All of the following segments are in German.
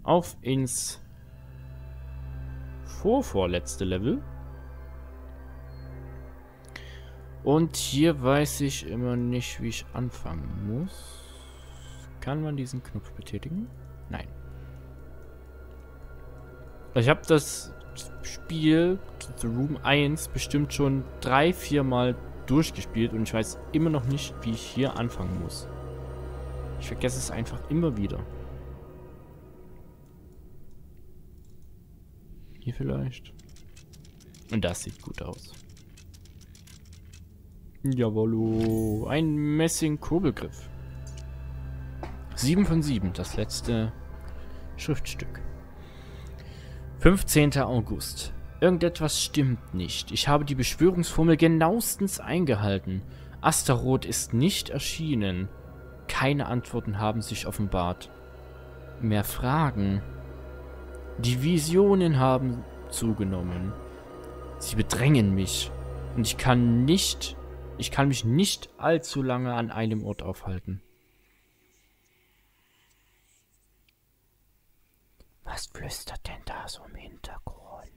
auf ins vorvorletzte Level. Und hier weiß ich immer nicht, wie ich anfangen muss. Kann man diesen Knopf betätigen? Nein. Ich habe das Spiel, The Room 1, bestimmt schon 3-4 Mal durchgespielt und ich weiß immer noch nicht, wie ich hier anfangen muss. Ich vergesse es einfach immer wieder. Hier vielleicht. Und das sieht gut aus. Jawollo. Ein Messing-Kurbelgriff. 7 von 7. Das letzte Schriftstück. 15. August. Irgendetwas stimmt nicht. Ich habe die Beschwörungsformel genauestens eingehalten. Astaroth ist nicht erschienen. Keine Antworten haben sich offenbart. Mehr Fragen. Die Visionen haben zugenommen. Sie bedrängen mich. Und ich kann mich nicht allzu lange an einem Ort aufhalten. Was flüstert denn da so im Hintergrund?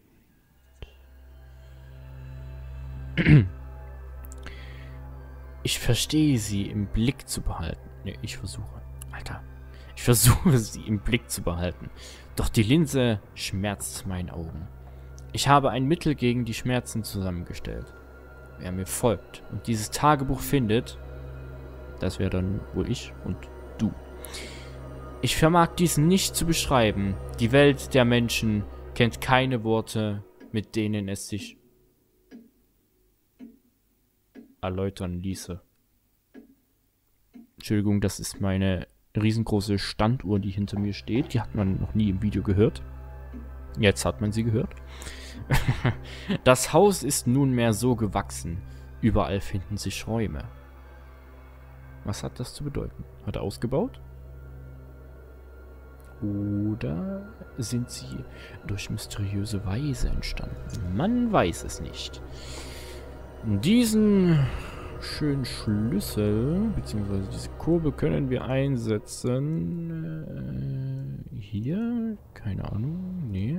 Ich verstehe sie im Blick zu behalten. Ne, ich versuche. Alter. Ich versuche sie im Blick zu behalten. Doch die Linse schmerzt meinen Augen. Ich habe ein Mittel gegen die Schmerzen zusammengestellt. Wer mir folgt und dieses Tagebuch findet, das wäre dann wohl ich und du. Ich vermag dies nicht zu beschreiben. Die Welt der Menschen kennt keine Worte, mit denen es sich erläutern ließe. Entschuldigung, das ist meine riesengroße Standuhr, die hinter mir steht. Die hat man noch nie im Video gehört. Jetzt hat man sie gehört. Das Haus ist nunmehr so gewachsen. Überall finden sich Räume. Was hat das zu bedeuten? Hat er ausgebaut? Oder sind sie durch mysteriöse Weise entstanden? Man weiß es nicht. Diesen schönen Schlüssel, beziehungsweise diese Kurbel können wir einsetzen. Hier? Keine Ahnung. Nee.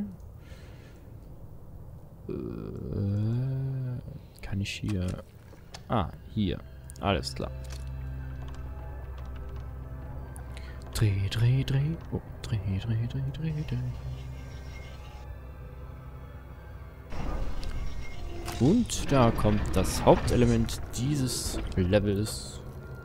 Kann ich hier... Ah, hier. Alles klar. Dreh, dreh, dreh. Oh, dreh, dreh, dreh, dreh, dreh. Und da kommt das Hauptelement dieses Levels.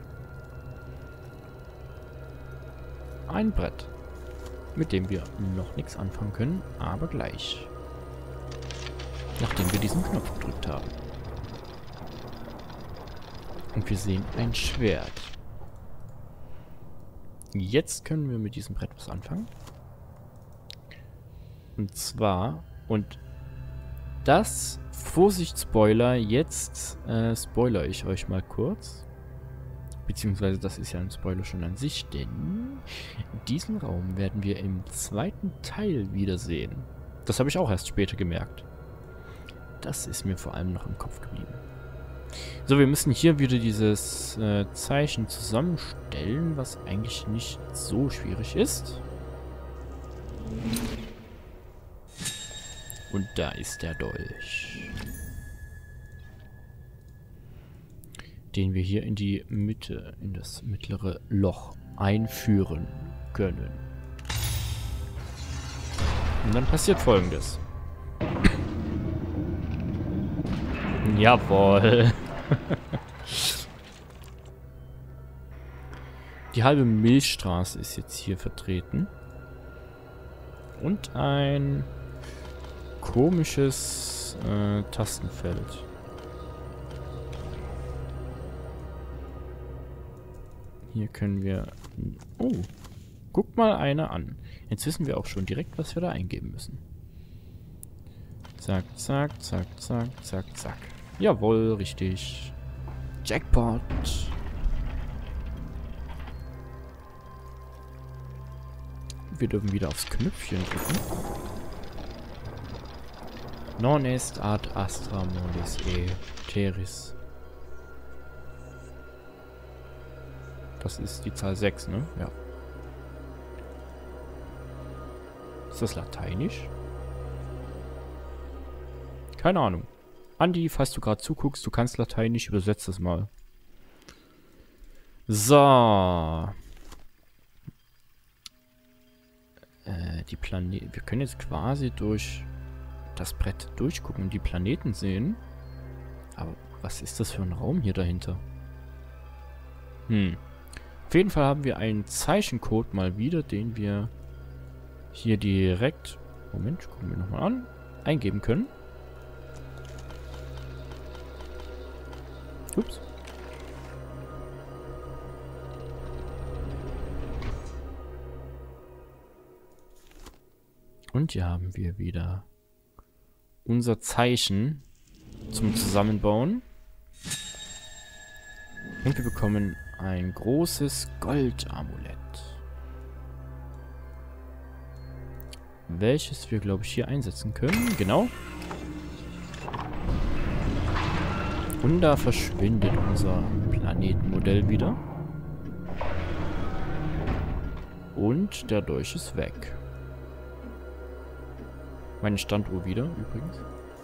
Ein Brett, mit dem wir noch nichts anfangen können, aber gleich. Nachdem wir diesen Knopf gedrückt haben. Und wir sehen ein Schwert. Jetzt können wir mit diesem Brett was anfangen. Und zwar, und das, Vorsicht Spoiler, jetzt spoilere ich euch mal kurz. Beziehungsweise das ist ja ein Spoiler schon an sich, denn diesen Raum werden wir im zweiten Teil wiedersehen. Das habe ich auch erst später gemerkt. Das ist mir vor allem noch im Kopf geblieben. So, wir müssen hier wieder dieses Zeichen zusammenstellen, was eigentlich nicht so schwierig ist. Und da ist der Dolch. Den wir hier in die Mitte, in das mittlere Loch einführen können. Und dann passiert Folgendes. Jawohl. Die halbe Milchstraße ist jetzt hier vertreten. Und ein komisches Tastenfeld. Hier können wir... Oh, guckt mal einer an. Jetzt wissen wir auch schon direkt, was wir da eingeben müssen. Zack, zack, zack, zack, zack, zack. Jawohl, richtig. Jackpot. Wir dürfen wieder aufs Knöpfchen drücken. Non est ad astra molis teris. Das ist die Zahl 6, ne? Ja. Ist das Lateinisch? Keine Ahnung. Andi, falls du gerade zuguckst, du kannst Lateinisch, übersetzt das mal. So. Die Planeten. Wir können jetzt quasi durch das Brett durchgucken und die Planeten sehen. Aber was ist das für ein Raum hier dahinter? Auf jeden Fall haben wir einen Zeichencode mal wieder, den wir hier direkt, Moment, gucken wir nochmal an, eingeben können. Ups. Und hier haben wir wieder unser Zeichen zum Zusammenbauen. Und wir bekommen ein großes Goldamulett. Welches wir, glaube ich, hier einsetzen können. Genau. Und da verschwindet unser Planetenmodell wieder. Und der Dolch ist weg. Meine Standuhr wieder, übrigens.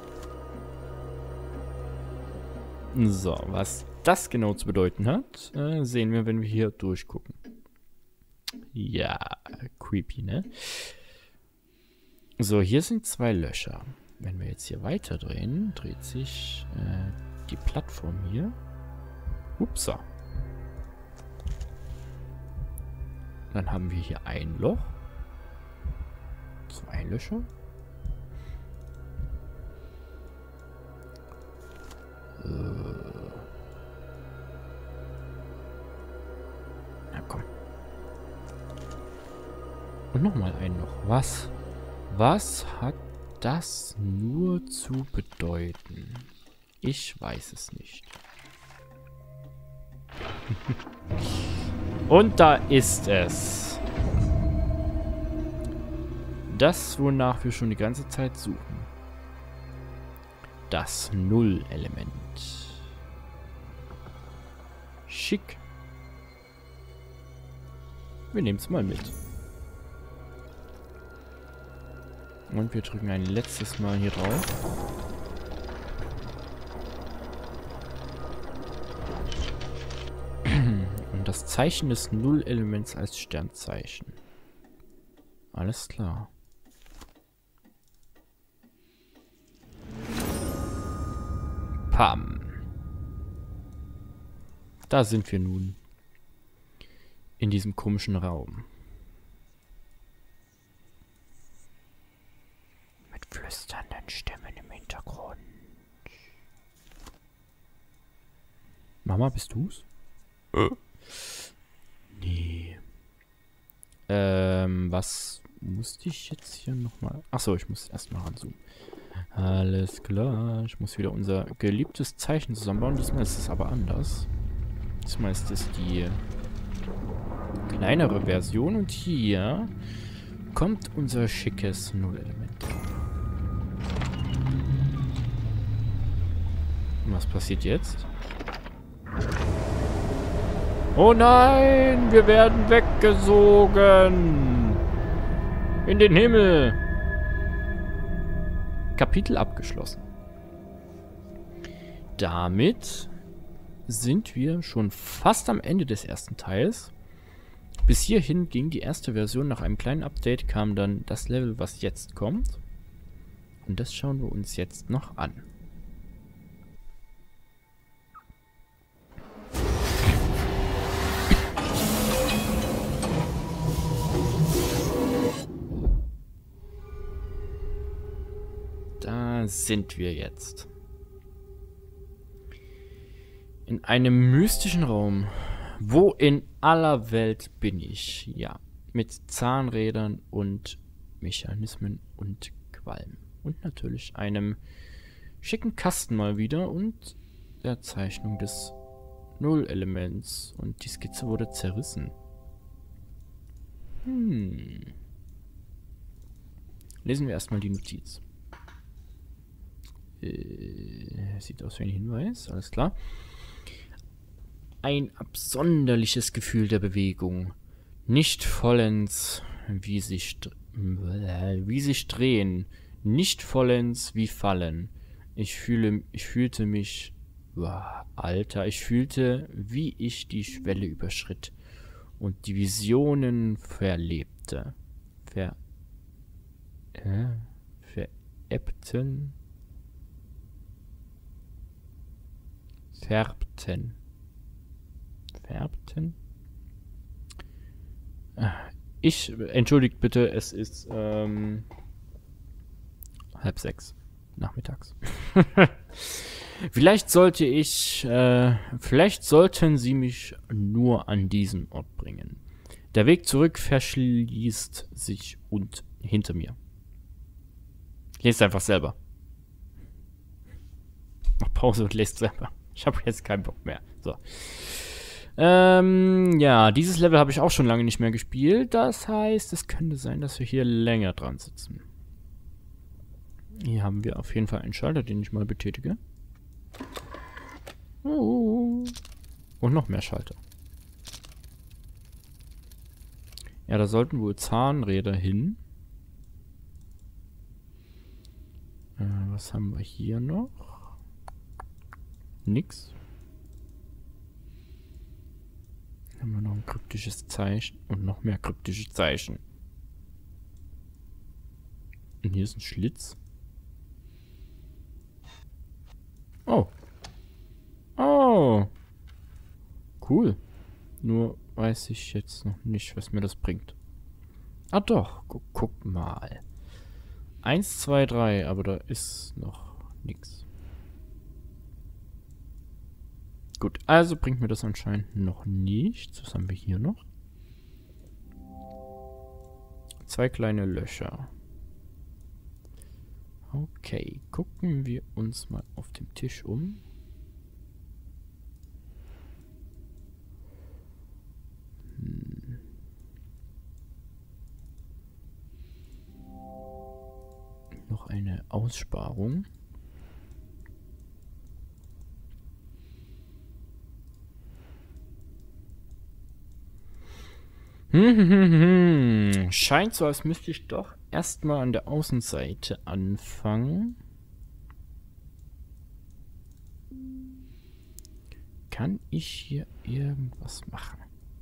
So, was das genau zu bedeuten hat, sehen wir, wenn wir hier durchgucken. Ja, creepy, ne? So, hier sind 2 Löcher. Wenn wir jetzt hier weiter drehen, dreht sich die Plattform hier. Upsa. Dann haben wir hier ein Loch. 2 Löcher. Na komm. Und nochmal ein Loch. Was? Was hat das nur zu bedeuten? Ich weiß es nicht. Und da ist es. Das, wonach wir schon die ganze Zeit suchen. Das Null-Element. Schick. Wir nehmen es mal mit. Und wir drücken ein letztes Mal hier drauf. Und das Zeichen des Null-Elements als Sternzeichen. Alles klar. Pam. Da sind wir nun. In diesem komischen Raum. Mit flüsternden Stimmen im Hintergrund. Mama, bist du's? Nee. Was musste ich jetzt hier nochmal? Achso, ich muss erstmal ranzoomen. Alles klar. Ich muss wieder unser geliebtes Zeichen zusammenbauen. Diesmal ist es aber anders. Diesmal ist es die kleinere Version. Und hier kommt unser schickes Null-Element. Und was passiert jetzt? Oh nein! Wir werden weggesogen! In den Himmel! Kapitel abgeschlossen. Damit sind wir schon fast am Ende des ersten Teils. Bis hierhin ging die erste Version. Nach einem kleinen Update kam dann das Level, was jetzt kommt. Und das schauen wir uns jetzt noch an. Da sind wir jetzt. In einem mystischen Raum. Wo in aller Welt bin ich? Ja, mit Zahnrädern und Mechanismen und Qualm. Und natürlich einem schicken Kasten mal wieder und der Zeichnung des Null-Elements. Und die Skizze wurde zerrissen. Lesen wir erstmal die Notiz. Sieht aus wie ein Hinweis, alles klar. Ein absonderliches Gefühl der Bewegung. Nicht vollends wie sich drehen. Nicht vollends wie fallen. Ich fühlte mich... Boah, Alter, ich fühlte, wie ich die Schwelle überschritt und die Visionen verlebte. Verebbten. Färbten. Entschuldigt bitte, es ist 5:30 nachmittags. Vielleicht sollten sie mich nur an diesen Ort bringen. Der Weg zurück verschließt sich und hinter mir. Lest einfach selber. Mach Pause und lest selber. Ich habe jetzt keinen Bock mehr. So. Ja, dieses Level habe ich auch schon lange nicht mehr gespielt. Das heißt, es könnte sein, dass wir hier länger dran sitzen. Hier haben wir auf jeden Fall einen Schalter, den ich mal betätige. Und noch mehr Schalter. Ja, da sollten wohl Zahnräder hin. Was haben wir hier noch? Nix. Dann haben wir noch ein kryptisches Zeichen und noch mehr kryptische Zeichen. Und hier ist ein Schlitz. Oh. Oh. Cool. Nur weiß ich jetzt noch nicht, was mir das bringt. Ah doch, guck mal. 1, 2, 3, aber da ist noch nichts. Gut, also bringt mir das anscheinend noch nichts. Was haben wir hier noch? 2 kleine Löcher. Okay, gucken wir uns mal auf dem Tisch um. Noch eine Aussparung. Scheint so, als müsste ich doch erstmal an der Außenseite anfangen. Kann ich hier irgendwas machen?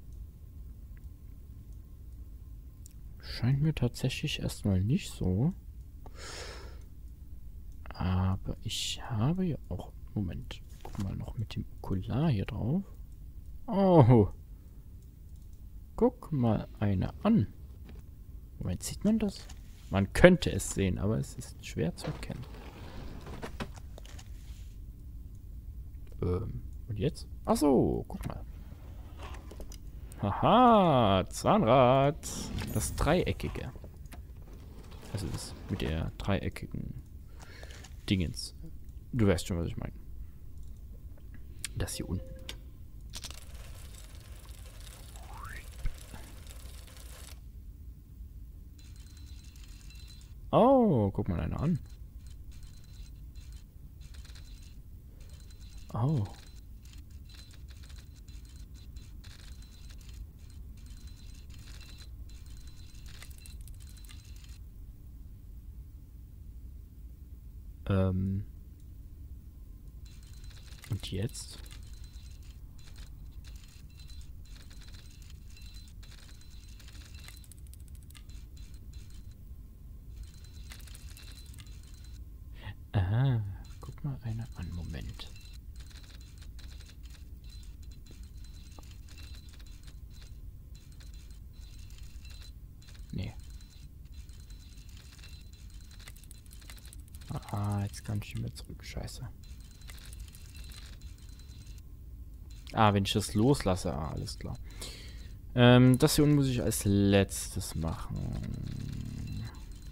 Scheint mir tatsächlich erstmal nicht so. Aber ich habe ja auch... Moment. Guck mal noch mit dem Okular hier drauf. Oh. Guck mal eine an. Moment, sieht man das? Man könnte es sehen, aber es ist schwer zu erkennen. Und jetzt? Ach so, guck mal. Haha, Zahnrad. Das Dreieckige. Also das mit der dreieckigen Dingens. Du weißt schon, was ich meine. Das hier unten. Oh, guck mal einer an. Oh. Und jetzt? Aha, guck mal einer an. Moment. Nee. Ah, jetzt kann ich nicht mehr zurück. Scheiße. Ah, wenn ich das loslasse. Ah, alles klar. Das hier unten muss ich als letztes machen.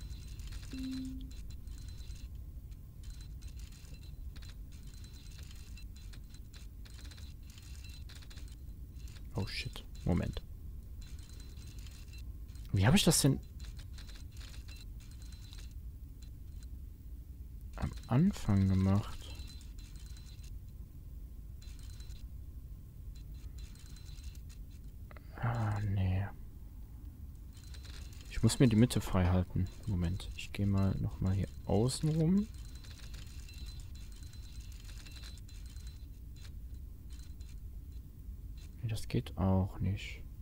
Oh shit. Moment. Wie habe ich das denn am Anfang gemacht? Ah, nee. Ich muss mir die Mitte frei halten. Moment, ich gehe mal nochmal hier außen rum. Nee, das geht auch nicht.